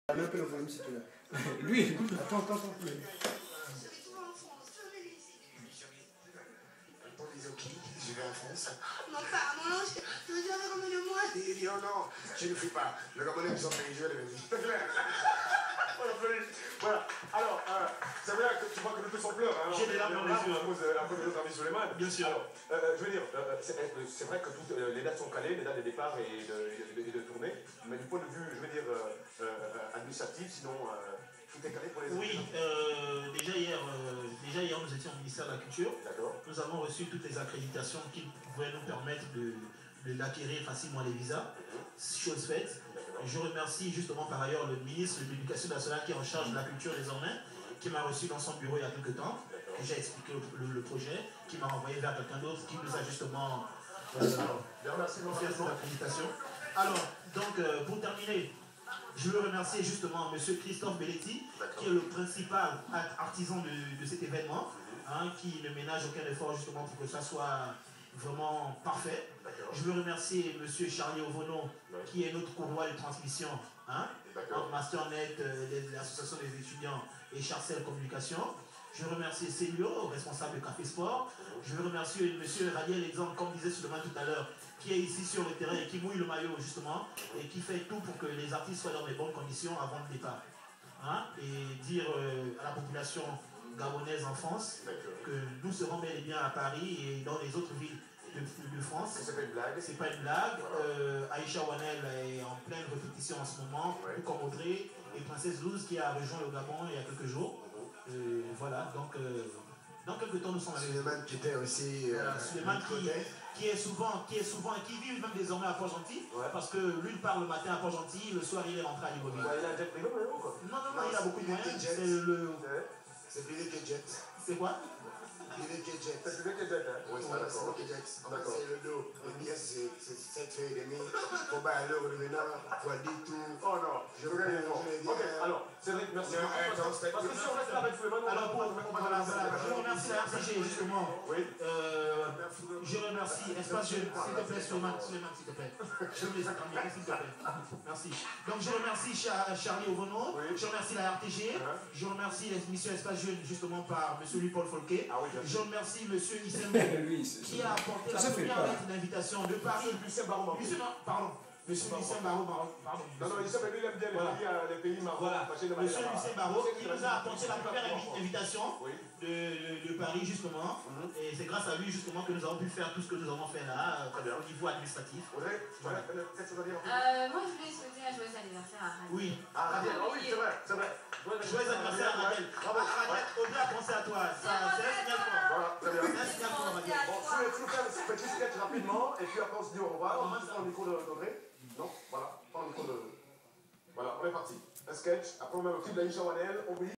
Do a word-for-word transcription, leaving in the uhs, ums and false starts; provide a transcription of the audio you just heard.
Mets un peu le volume si tu veux. Lui, attends, attends, attends. Je vais en France. Non, pardon, non, je, je veux dire, ramenez-moi. Il dit, oh non, je ne fuis pas. Le Gabonais me sont payés, je vais le venir. C'est clair. Voilà. Alors, euh, c'est vrai que tu vois que le peu sont pleurs. Hein, j'ai des larmes dans les yeux. À cause, à cause de notre ami Suleiman. Bien sûr. Alors, euh, je veux dire, euh, c'est vrai que toutes euh, les dates sont calées, les dates de départ et de, et de, et de tournée. Mais du point de vue, je veux dire, euh, euh, administratif, sinon, euh, tout est calé pour les Oui, euh, déjà, hier, euh, déjà hier, nous étions au ministère de la Culture. D'accord. Nous avons reçu toutes les accréditations qui pouvaient nous permettre de, de d'acquérir facilement les visas. Chose faite. Je remercie justement par ailleurs le ministre de l'Éducation nationale qui est en charge de la culture désormais, qui m'a reçu dans son bureau il y a quelques temps. J'ai expliqué le, le, le projet, qui m'a envoyé vers quelqu'un d'autre qui nous a justement euh, fait cette accréditation. Alors, donc, euh, pour terminer, je veux remercier justement M. Christophe Belletti, qui est le principal artisan de, de cet événement, hein, qui ne ménage aucun effort justement pour que ça soit vraiment parfait. Je veux remercier M. Charlie Ovono, qui est notre courroie de transmission, hein, entre Masternet, euh, l'association des étudiants et Charcel Communication. Je veux remercier Célio, responsable de Café Sport. Je veux remercier M. Radiel Exemple, comme disait Suleiman tout à l'heure, qui est ici sur le terrain et qui mouille le maillot justement, et qui fait tout pour que les artistes soient dans les bonnes conditions avant le départ. Hein, et dire euh, à la population gabonaise en France que nous serons bel et bien à Paris et dans les autres villes de, de France. C'est pas une blague. C'est pas une blague. Euh, Aïcha Wanel est en pleine répétition en ce moment, ouais. Tout comme Audrey et Princesse Louz qui a rejoint le Gabon il y a quelques jours. Euh, voilà, donc euh, dans quelques temps nous sommes avec Suleiman qui était aussi. Voilà, Euh, Suleiman qui, qui est souvent, qui est souvent, qui vit même désormais à Port-Gentil, ouais. Parce que lui il part le matin à Port-Gentil, le soir il est rentré à Libreville. Ouais, il a un jet privé ou quoi? Non, non, non, il a beaucoup de moyens. C'est le. C'est Billy Jet. C'est quoi? Billy Jet. C'est Billy Jet, hein? Oui, c'est d'accord. C'est le dos. Les pièces, c'est sept feuilles et demie. Faut pas aller au revenant, faut dire tout. Oh non, je veux rien. Ok, alors, Cédric, merci. Parce que si on reste avec Suleiman, alors pour. Voilà, voilà. Je remercie la R C G justement. Oui. Je remercie Espace Jeune, s'il te plaît, Suleiman, Suleiman, s'il te plaît. Je me les attendre, s'il te plaît. Merci. Donc je remercie Charlie Ovono, je remercie la R T G, je remercie l'émission Espace Jeune justement par M. Louis-Paul Folquet. Je remercie M. Issembo qui a apporté la première lettre d'invitation de Paris. Lucien Barreau. Lucien, pardon. Monsieur Lucien Barreau, pardon. Non, non, Lucien, lui, il aime bien les pays marrons. Voilà. Monsieur Lucien Barreau qui nous a apporté la première invitation de, de, de Paris, justement. Et c'est grâce à lui, justement, que nous avons pu faire tout ce que nous avons fait là, au niveau administratif. Audrey, voilà. Qu'est-ce que tu veux dire? Euh, moi, je voulais souhaiter un joyeux anniversaire à Radiel. Oui. Ah, Radiel, ah oui, c'est vrai, c'est vrai. Joyeux anniversaire à Radiel. Bravo. Audrey a pensé à toi. C'est un signal fort. Voilà, très bien. C'est un signal fort, Radiel. Bon, je vais faire ce petit sketch rapidement, et puis après on se dit au revoir. On va prendre le micro d'Audrey. Non, voilà, prends le micro de. Voilà, on est parti. Un sketch, après on met le clip d'Aïcha Wanel, on